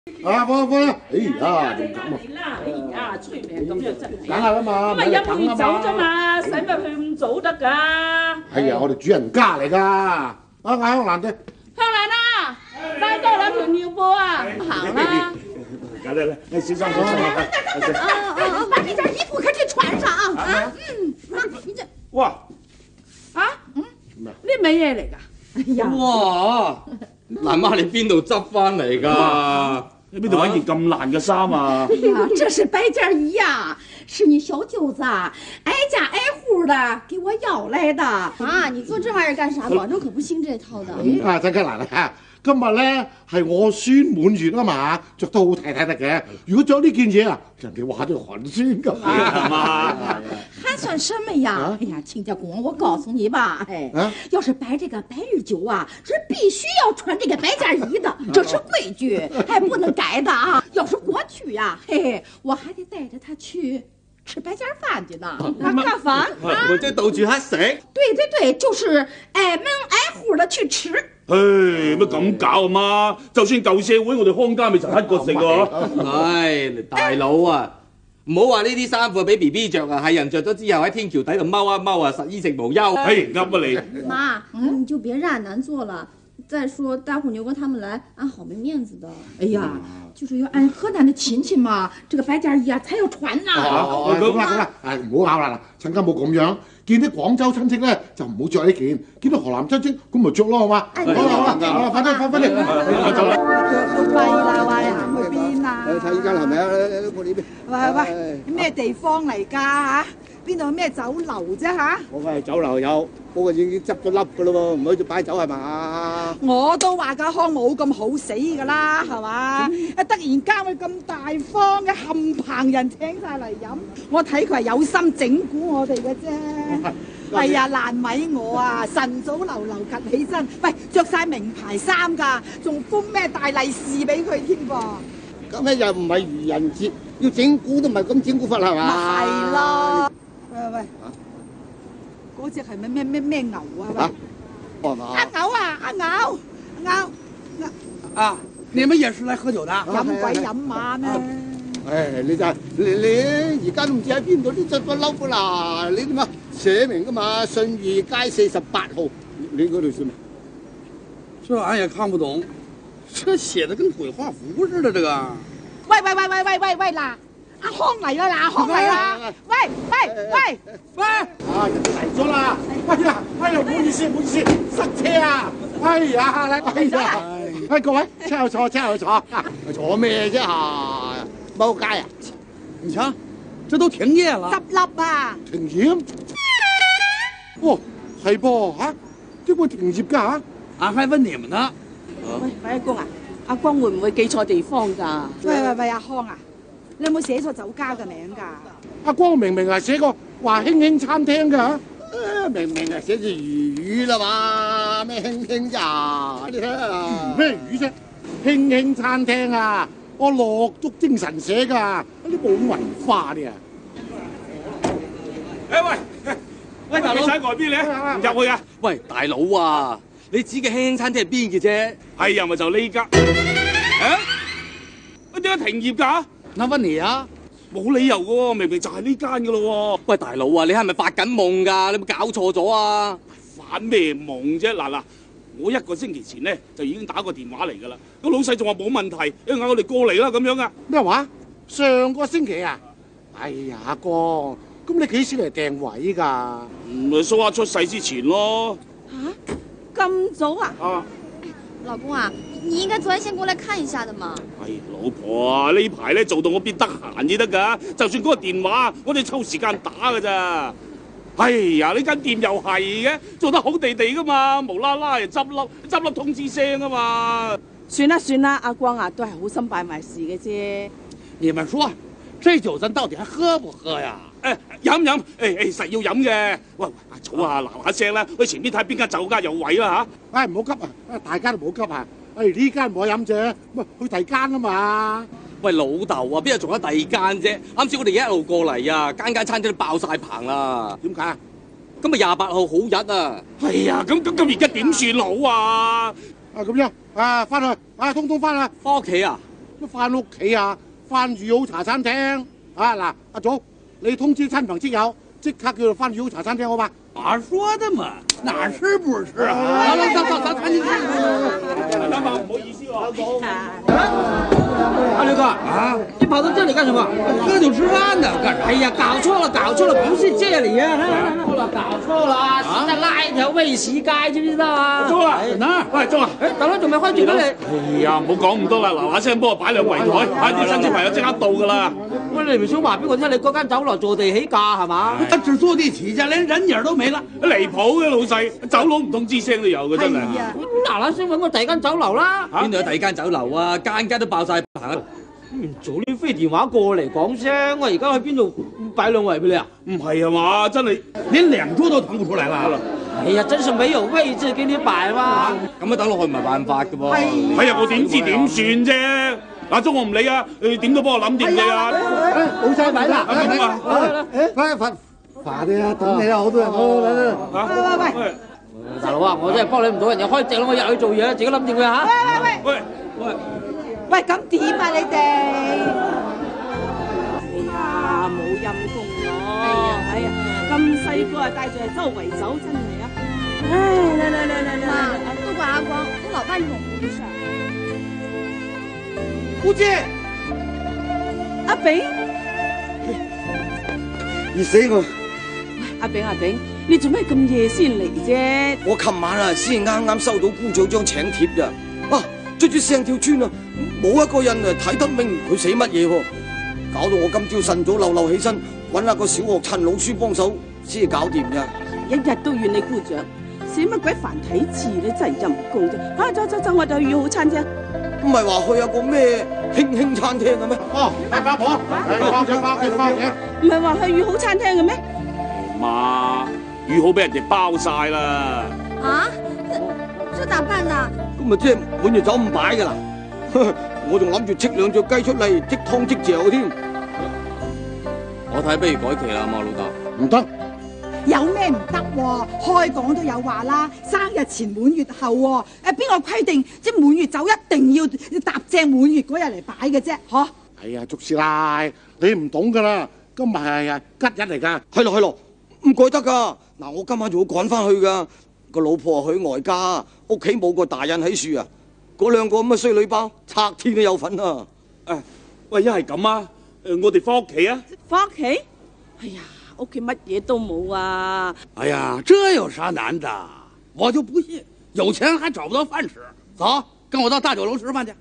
啊，放，哎呀，仲咁啊！ 嚟啦！哎呀，出名咁樣真係。 梗係啦嘛， 咁咪飲完酒啫嘛，使乜去咁早得㗎？ 係啊，我哋主人家嚟㗎。啊，嗌香蘭啫。 香蘭啊，帶多兩條尿布啊，行啦。 嚟，小心小心。 把这件衣服可得穿上啊！你这哇！ 啊？呢味嘢嚟㗎？ 哎呀， 哇！蘭媽你邊度執翻嚟㗎？ 你邊度揾件咁爛嘅衫啊？ 哎呀，这是白件衣呀，是你小舅子挨家挨户的给我要来的。 啊，你做这玩意儿干啥？广州可不兴这套的。 啊，真係難啊！今日咧係我孫滿月啊嘛，着得好睇睇得嘅。如果着呢件嘢啊，人哋話都寒酸㗎嘛。 还算什么呀？哎呀，亲家公，我告诉你吧，哎，要是摆这个百日酒啊，是必须要穿这个白件衣的，这是规矩，还不能改的啊。要是过去呀，嘿嘿，我还得带着他去吃白件饭去呢。 干饭？ 或者到處乞食？ 对，就是挨门挨户的去吃。 唉，乜咁搞啊媽？就算舊社會，我哋康家咪曾乞過食喎。 唉，大佬啊，唔好話呢啲衫褲俾 B B 着啊，係人着咗之後喺天橋底度踎一踎啊，實衣食無憂。 唉，噏啊你！ 妈，你就別讓俺難做了。再說，待會牛哥他們來，俺好沒面子的。 哎呀，就是要俺河南的親戚嘛，這個白件衣啊才要穿呐。 咁啦，唔好拗啦，趁家冇咁樣。見啲廣州親戚咧就唔好着呢件，見到河南親戚咁咪着咯，好嘛？好啦，快啲，走啦！ 都跛啦，喂，行去邊啊？ 睇依間係咪啊？我呢邊。 喂，咩地方嚟㗎嚇？邊度咩酒樓啫嚇？ 我係酒樓有，不過已經執咗笠㗎咯喎，唔可以再擺酒係嘛？ 我都話家康冇咁好死㗎啦，係嘛？突然間佢咁大方嘅冚棚人請晒嚟飲，我睇佢係有心整蠱我哋嘅啫。係呀，爛米我啊，晨早流趌起身，喂，着晒名牌衫㗎，仲封咩大利是俾佢添噃。 咁咧又唔係愚人節，要整蠱都唔係咁整蠱法係嘛？ 咪係咯。喂，嗰隻係咩牛啊？ 阿牛啊，阿牛。 啊，你們也是來喝酒的？ 飲鬼飲馬咩？ 唉，你而家都唔知喺邊度，都執咗笠㗎啦！你點啊？寫明㗎嘛，信義街48號，你嗰度算咩？ 這俺也看不懂，這寫的跟鬼畫符似的，這個。 喂嗱！阿康嚟啦！阿康嚟啦！喂！ 啊，人哋嚟咗啦！哎呀，唔好意思，塞車啊！哎呀，各位，車後坐， 坐咩啫嚇？踎街啊！ 你瞧，這都停業了。 執笠啊！ 停業？哦，係噃嚇，點會停業㗎嚇？ 俺還問你們呢。 喂，阿公啊，阿光會唔會記錯地方㗎？ 喂，阿康啊！你有冇寫錯酒家嘅名㗎？ 阿光明係寫個話興餐廳㗎， 明係寫住魚啦嘛，咩興咋？你睇下咩魚啫？興餐廳啊，我落足精神寫㗎，你冇文化啲啊！ 喂，大佬，你喺外邊咧，唔入去啊？ 喂，大佬啊，你指嘅興餐廳係邊嘅啫？ 係啊，咪就呢間。啊？點解停業㗎？ 那問你啊， 冇理由嘅喎，明就係呢間嘅咯喎。 喂，大佬啊，你係咪發緊夢㗎？你有冇搞錯咗啊？ 發咩夢啫？嗱，我1個星期前咧就已經打過電話嚟㗎啦。個老細仲話冇問題，一嗌我哋過嚟啦咁樣啊。 咩話？上個星期啊？哎呀，阿光，咁你幾時嚟訂位㗎？ 咪蘇亞出世之前咯。 嚇？咁早啊？ 啊！ 老公啊，你應該昨天先過來看一下的嘛。 哎，老婆啊，呢排咧做到我邊得閒至得㗎，就算嗰個電話，我哋抽時間打㗎咋。哎呀，呢間店又係嘅，做得好地地㗎嘛，無啦啦又執笠通知聲啊嘛。 算啦，阿光啊，都係好心辦壞事嘅啫。 你們說，這酒咱到底還喝不喝呀？ 飲，實要飲嘅。喂，阿草啊，嗱嗱聲啦，去前邊睇邊間酒家有位啦嚇。 唉，唔好急啊！大家都唔好急啊！呢間冇飲啫，咪去第二間啊嘛。 喂，老豆啊，邊有仲有第二間啫？啱先我哋一路過嚟啊，間餐廳都爆晒棚啦。 點解啊？ 今日28號好日啊！ 係啊，咁而家點算好啊？ 咁樣啊，翻去啊，通翻啦， 翻屋企啊？ 都翻屋企啊，翻御好茶餐廳啊！嗱，阿祖，你通知親朋戚友，即刻叫佢翻御好茶餐廳好嘛？ 哪說的嘛？哪吃不是吃啊？來，走，咱進去。 老闆，唔好意思喎。 阿刘哥啊，你跑到这里干什么？ 喝酒吃飯呢，幹啥？ 哎呀，搞錯了，不是這裡啊！搞錯了啊！是在那一條衛士街，知唔知道啊？ 中啦， 哪？ 喂，中啊！ 等啦，仲未開住俾你。 哎呀，唔好講咁多啦，嗱聲幫我擺兩圍台，啲親戚朋友即刻到噶啦。 喂，你唔想話俾我聽，你嗰間酒樓坐地起價係嘛？ 只坐地起價，連人影都沒了， 離譜嘅老細，酒佬唔通知聲都有嘅真係。 嗱聲揾個第二間酒樓啦。 邊度有第二間酒樓啊？間都爆晒棚。 早啲飛電話過嚟講聲，我而家去邊度擺兩圍俾你啊？ 唔係啊嘛，真係連兩桌都騰不出來了。 哎呀，真是沒有位置給你擺嘛！ 咁樣等落去唔係辦法嘅喎。 哎呀，我點知點算啫？阿鐘我唔理啊，你點都幫我諗掂佢啊！ 冇晒米啦！快啲啊！等你啦，好多人喂，大佬啊，我真係幫你唔到，人哋開正啦，我入去做嘢，自己諗掂佢嚇。 喂，咁點啊你哋？ 哎呀，冇陰功咯！哎呀，咁細個啊帶住嚟周圍走，真係啊！ 來，都怪阿光，我老爸這種不是事兒。 姑姐， 阿炳， 熱死我！ 阿炳，你做咩咁夜先嚟啫？ 我琴晚啊，先啱收到姑丈張請帖咋，啊，卒之成條村啊，冇一個人啊睇得明佢寫乜嘢喎，搞到我今朝晨早流起身，揾下個小學陳老師幫手先搞掂咋。 一日都怨你姑丈，寫乜鬼繁體字咧，真係陰公啫！走，我哋去御好餐廳。 唔係話去下個咩興餐廳嘅咩？ 哦，八婆，翻屋企。 唔係話去御好餐廳嘅咩？ 媽，御好俾人哋包晒啦。 啊？這咋辦呢？ 咁咪即係滿月酒咁擺㗎啦。我仲諗住戚兩隻雞出嚟即湯即嚼添。 我睇不如改期啦，嘛老豆。 唔得。 有咩唔得喎？開講都有話啦，生日前滿月後喎。邊個規定即係滿月酒一定要搭正滿月嗰日嚟擺嘅啫？嗬？ 哎呀，祝師奶，你唔懂㗎啦，今日係吉日嚟㗎。 係咯，唔改得㗎。嗱，我今晚仲要趕翻去㗎。個老婆去外家，屋企冇個大人喺樹啊。嗰兩個咁嘅衰女包，拆天都有份啊！ 喂，一係咁啊，我哋翻屋企啊！ 翻屋企？哎呀，屋企乜嘢都冇啊！ 哎呀，這有啥難的？我就不信有錢還找不到飯吃。走，跟我到大酒樓吃飯去。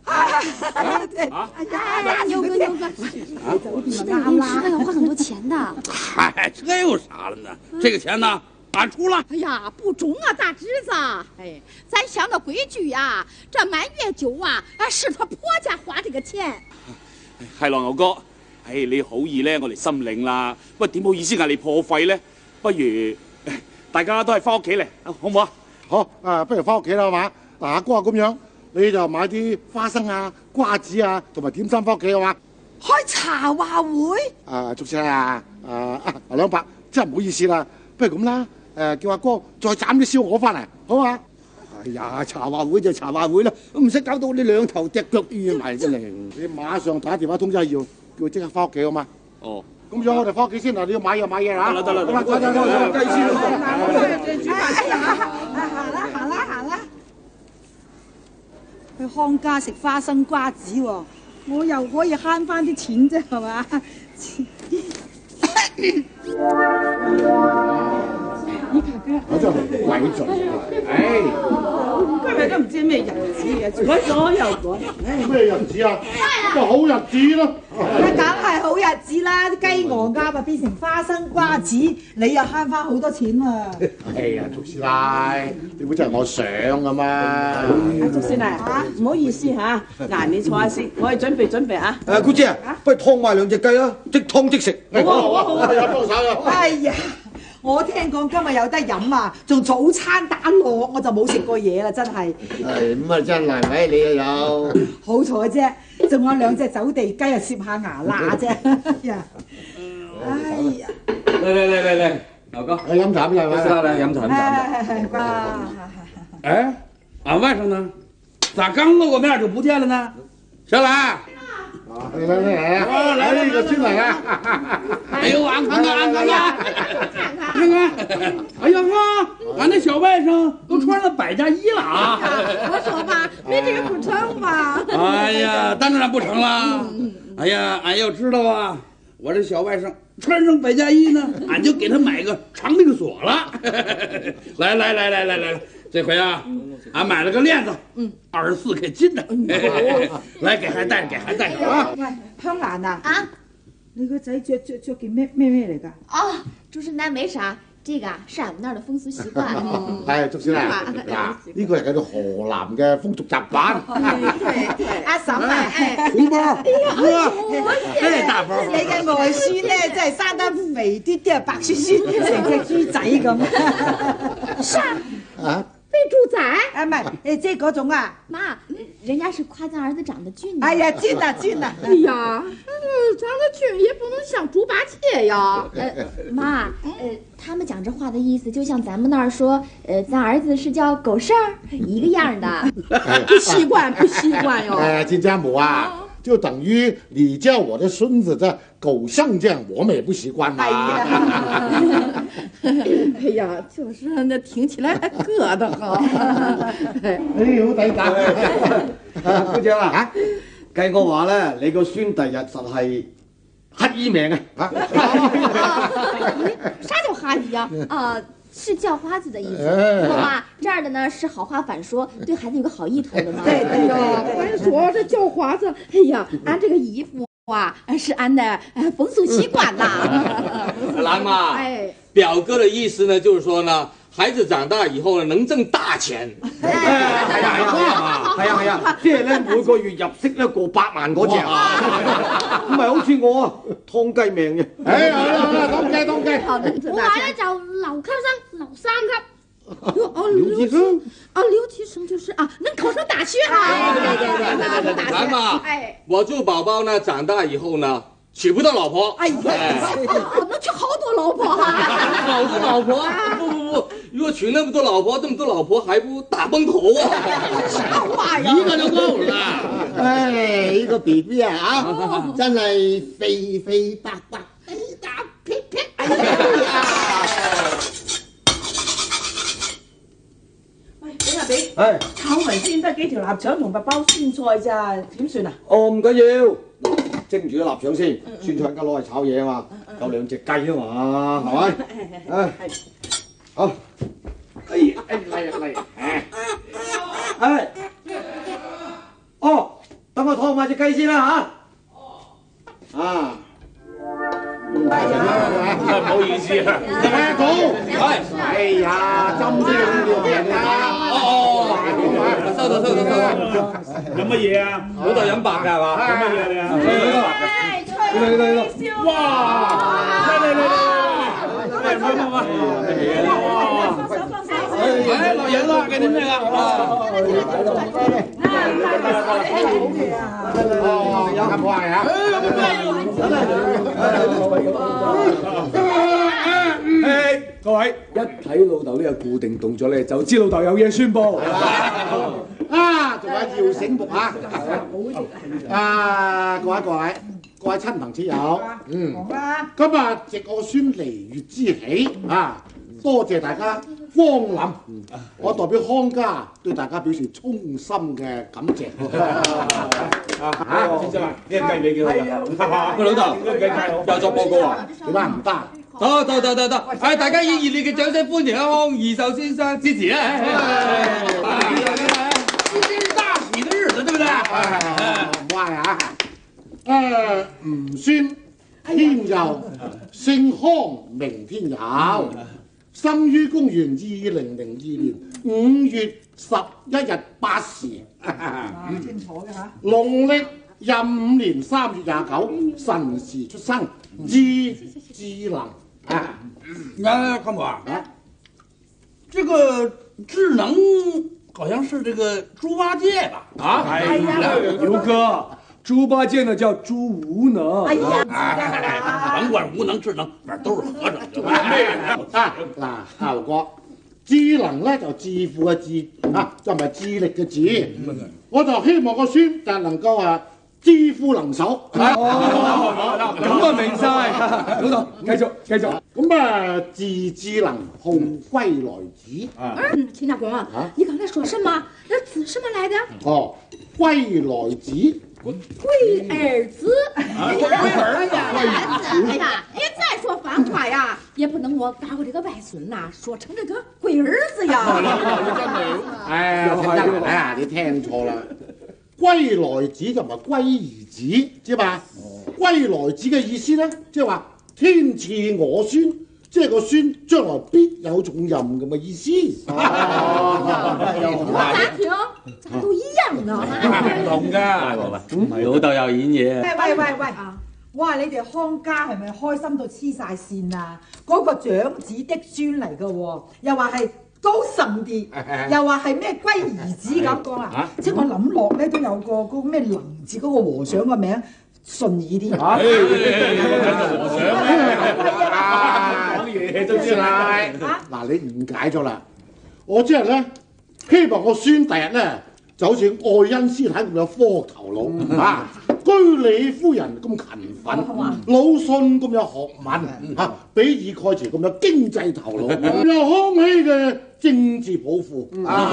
牛哥，吃的零食要花很多錢的。 嗨，這有啥了呢？這個錢呢？俺出了。 哎呀，不中啊，大侄子！哎，咱想到規矩呀，這滿月酒啊，是他婆家花這個錢。 係咯，牛哥，你好意咧，我哋心領啦。不過點好意思嗌你破費咧？不如大家都係翻屋企嚟，好唔好啊？ 好，不如翻屋企啦，好嘛？嗱，阿哥咁樣，你就買啲花生啊、瓜子啊，同埋點心翻屋企，好嘛？ 開茶話會？ 祝師奶兩伯，真係唔好意思啦，不如咁啦。叫阿哥再斬啲燒鵝翻嚟，好嘛？ 哎呀，茶話會就茶話會啦，唔使搞到你兩頭隻腳軟埋真係。 你馬上打電話通知阿耀，叫佢即刻翻屋企好嘛？ 哦， 咁樣我哋翻屋企先啦，你要買嘢啦。 得啦， 計先行啦，去康家食花生瓜子喎，我又可以慳翻啲錢啫，係嘛？ 我真係鬼盡， 今日都唔知咩日子嘅，改咗又改。 咩日子啊？個好日子咯。 梗係好日子啦！啲雞鵝鴨啊變成花生瓜子，你又慳翻好多錢喎。 哎呀，祝師奶，你估真係我想㗎嘛？ 阿祝師奶，唔好意思嚇，嗱你坐下先，我哋準備啊。 姑姐，不如劏埋兩隻雞啦，即劏即食。 好，有幫手啊！ 哎呀！我聽講今日有得飲啊，仲早餐打落，我就冇食過嘢啦，真係。 係咁啊，真係咪？你又有？ 好彩啫，仲有兩隻走地雞啊，攝下牙罅啫。哎呀！ 嚟，老哥， 飲茶咩？ 來飲茶。 哎，俺外甥呢？咋剛露個面就不見了呢？小蘭， 来，呢個孫嚟啊！ 哎呦，俺看看，哎呀妈，俺那小外甥都穿了百家衣了啊！ 我说吧，你这个不成吧？ 哎呀，当然不成了。哎呀，俺要知道啊，我这小外甥穿上百家衣呢，俺就给他买个长命锁了。来，这回啊，俺买了个链子，24K 金的。来，给孩子戴上啊！ 香蘭啊， 啊， 你個仔着件咩嚟㗎？ 哦，主持那沒啥，這個啊是俺們那兒的風俗習慣。 係，竹小啊，嗱，呢個係佢哋河南嘅風俗習慣。 阿嬸啊， 紅包，這大包。 你嘅外孫咧真係生得肥啲啲啊，白雪雪，成隻豬仔咁。 啥？ 啊？ 肥豬仔？ 啊，唔係，即係嗰種啊。 媽，人家是誇讚兒子長得俊。 哎呀，俊啊！ 哎呀，長得俊也不能像豬八戒呀。 媽，他們講這話的意思，就像咱們那兒說，咱兒子是叫狗剩兒，一個樣的。 不習慣喲。 金家母啊，就等於你叫我的孫子這狗剩這樣，我們也不習慣嘛。 哎呀，就是那聽起來還硌得慌。 哎，好抵打。 姑姐啊，計我話咧，你個孫第日實係乞衣命啊！ 啥叫哈姨呀？是叫花子的意思。媽，這兒的呢是好話反說，對孩子有個好意圖的嘛。 對呀，還說這叫花子，哎呀，俺這個衣服啊是俺的風俗習慣啦。 蘭媽， 哎， 表哥的意思呢，就是說呢，孩子長大以後呢，能掙大錢。 係啊，即係咧每個月入息咧過8萬嗰隻啊，唔係好似我啊，劏雞命嘅。 哎，好啦，當雞。 我話咧就留級生，留3級。 留級生就是啊，能考上大學啊。 對，蘭媽，我這個寶寶呢，長大以後呢，娶不到老婆。 哎呀，能娶好多老婆哈。 好多老婆啊？不，如果娶那麼多老婆，還不打崩頭啊？ 啥話呀？ 一個就夠了。 唉，呢個 BB 啊，真係肥肥白白，肥打撇撇。哎呀！ 喂，俾啊俾。炒雲先得幾條臘腸同8包酸菜咋？點算啊？ 哦，唔緊要，蒸住個臘腸先，酸菜而家攞嚟炒嘢啊嘛，有2隻雞啊嘛，係咪？好。嚟，等我燙埋隻雞先啦嚇。 唔好意思啊， 哎呀，針先要平啊！ 收到。 飲乜嘢啊？ 老豆飲白㗎係嘛？ 飲乜嘢你啊？ 嚟， 哇！ 哎，老爺子，給您這個。 有咁快啊！ 各位一睇老豆呢個固定動作咧，就知老豆有嘢宣佈。 啊，仲有姚醒目啊！各位親朋戚友，今日藉我孫離月之喜啊，多謝大家光臨，我代表康家對大家表示衷心嘅感謝。 先生啊，呢個雞尾幾好㗎？ 喂，老豆，又作報告啊？ 點解唔得？ 得！哎，大家以熱烈嘅掌聲歡迎康義壽先生支持啊！ 今天是大喜的日子，對不對？ 唔壞啊！吾孫天佑，姓康名天佑，生於公元2002年5月11日8時。 清楚嘅嚇。 農曆25年3月29辰時出生，智能。 康伯啊，這個智能好像是這個豬八戒吧？啊， 哎呀，劉哥，豬八戒呢叫豬無能。 哎呀， 甭管無能智能，反正都是和尚。 牛哥，智能咧就致富嘅智啊，就唔係智力嘅智。我就希望個孫就能夠知夫能守。 咁啊明晒，老豆繼續。 咁啊，自知能控歸來子。 秦大公啊，你剛才說什麼？那子什麼來的？ 哦，歸來子。 龜兒子。哎呀，你再說反話呀，也不能我把我這個外孫呐說成這個龜兒子呀。 哎呀，你聽錯啦。歸來子就唔係龜兒子，知嘛？歸來子嘅意思咧，即係話天賜我孫，即係個孫將來必有重任咁嘅意思。 我咋聽？咋都一樣呢？ 唔同㗎，唔係老豆又演嘢。 喂！我話你哋康家係咪開心到黐晒線啊？嗰個長子嫡孫嚟㗎喎，又話係高神啲，又話係咩龜兒子咁講啊！即係我諗落咧都有個嗰個咩能字嗰個和尚個名順耳啲。 和尚講嘢都知啦。嗱，你誤解咗啦。我即係咧，希望我孫第日咧就好似愛因斯坦咁有科學頭腦啊，居里夫人咁勤奮，魯迅咁有學問嚇，比爾蓋茨咁有經濟頭腦，有康熙嘅政治抱負。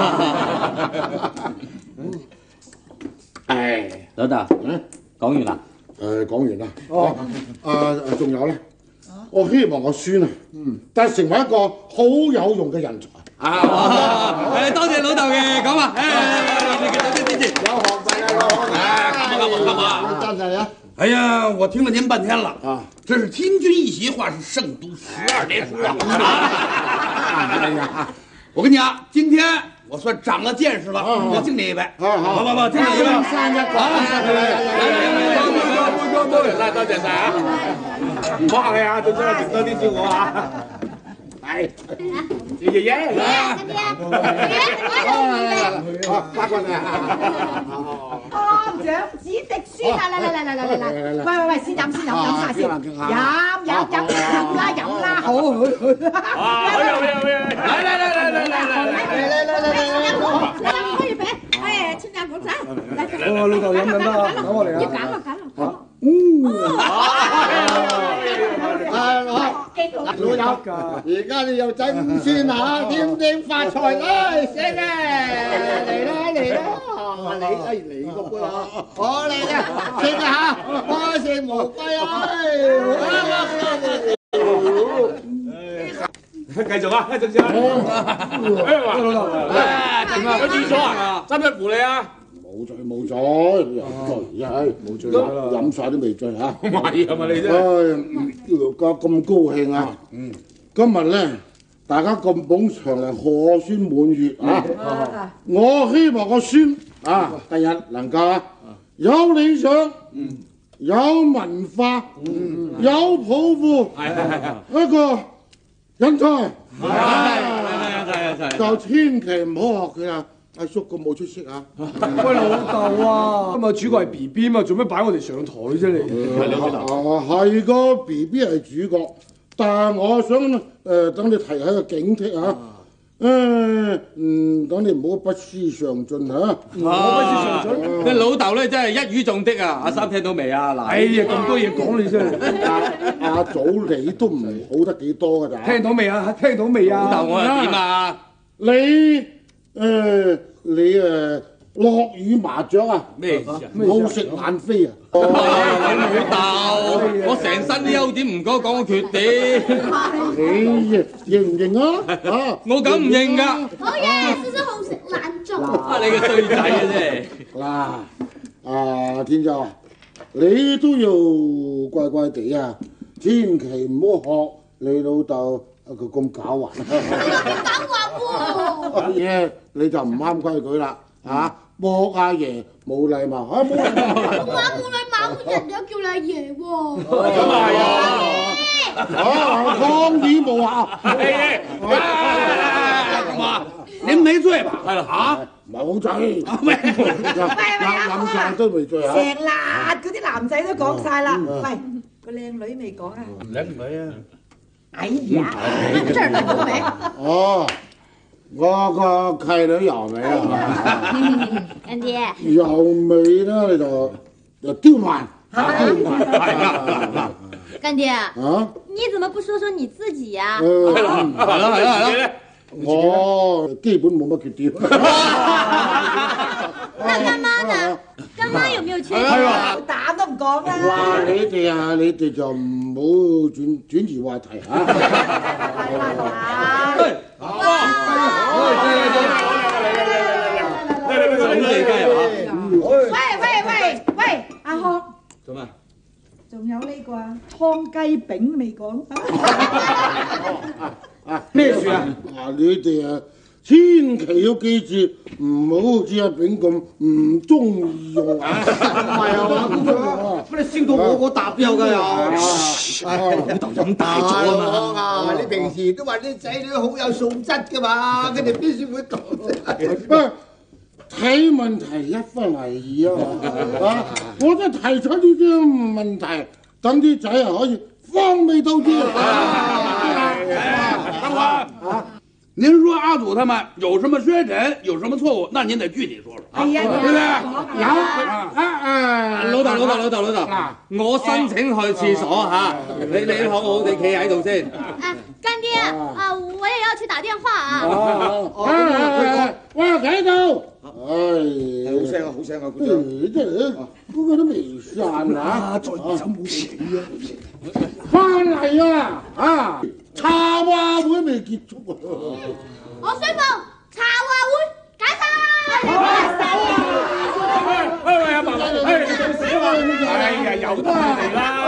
老豆，講完啦。 講完啦。仲有咧，我希望我孫啊，但係成為一個好有用嘅人才。 多謝老豆嘅講話。你嘅首先支持。有學問啊！ 真係啊！ 哎呀，我聽了您半天了啊！这是听君一席话，是胜读12年书啊！哎呀，我跟你讲，今天我算长了见識了，我敬你一杯。好，敬你一杯。 來，多謝晒啊！唔好客氣啊，最緊要食多啲照顧啊！係，爺爺， 八個你啊！ 長子嫡孫啊！嚟！喂，先飲下先，飲啦！好， 可以俾，親家講真， 老豆飲緊得啊，等我嚟啊！ 要揀啦！ 老友，而家你又仔五孫啊，點發財啦？醒啊！嚟啦！你個杯啊！我嚟啦！食啊嚇！我食無龜啊！ 繼續啊，總之啊！老豆，有廁所啊？使唔使扶你啊？ 冇醉，冇醉啦，飲晒都未醉嚇。 唔係嘛你啫？ 咁高興啊！今日咧，大家咁捧場嚟賀孫滿月啊！我希望個孫啊，第日能夠有理想，有文化，有抱負，一個人才。就千祈唔好學佢啊！阿叔咁冇出息啊！ 喂，老豆啊，今日主角係 BB 嘛，做咩擺我哋上台啫你？ 係個 BB 係主角，但係我想等你提下個警惕啊！等你唔好不思上進嚇。 我不思上進。你老豆咧真係一語中的啊！阿三聽到未啊？嗱， 哎呀，咁多嘢講你真係。 阿祖你都唔好得幾多㗎咋？ 聽到未啊？聽到未啊？ 老豆我又點啊？ 你落雨麻雀啊？ 咩意思啊？ 好食懶飛啊！ 老豆，我成身啲優點唔該講個缺點。 你認唔認啊？ 我梗唔認㗎。 好嘢，少少好食懶粥。 你個衰仔啊真係。 天佑，你都要乖乖地啊，千祈唔好學你老豆佢咁狡猾。 狡猾喎！ 嘢你就唔啱規矩啦嚇！博阿爺冇禮貌，冇禮貌。 我話冇禮貌，人哋叫你阿爺喎。 咁係啊！抗議無效。 您沒醉吧？ 係啦嚇，冇醉。飲晒都未醉啊！ 成辣嗰啲男仔都講晒啦。喂，個靚女未講啊？ 靚女啊！ 哎呀，這兒都未。 哦。我個契女又未啊！ 人哋又未啦，你就刁蠻， 干爹啊， 你怎麼不說說你自己呀？ 係啦， 我基本冇乜缺點。 那乾媽呢？乾媽有沒有缺點？ 打都唔講啦。 哇！你哋就唔好轉移話題嚇。 喂，阿康， 做咩？ 仲有呢個啊，湯雞餅未講。 咩事啊？你哋啊，千祈要記住，唔好好似阿炳咁唔中意用啊！ 唔係啊嘛，公公，乜你燒到我搭有㗎又？ 老豆飲大咗啊嘛！ 你平時都話啲仔女好有素質㗎嘛，佢哋邊先會講啫？ 睇問題一分為二啊！我都提出呢啲問題，等啲仔啊可以方便到啲。 大伙您说阿祖他们有什么缺点，有什么错误，那您得具体说说，对不對？ 老豆，我申請去廁所嚇，你好好地企喺度先。 干爹啊，我也要去打電話啊。 我喺度。 好聲啊，姑丈。 嗰個都未散啊！ 再走冇事啊！ 翻嚟啊！茶話會未結束啊！ 我宣布茶話會解散。 喂，阿爸，你做事啊嘛？哎呀，由得佢哋啦。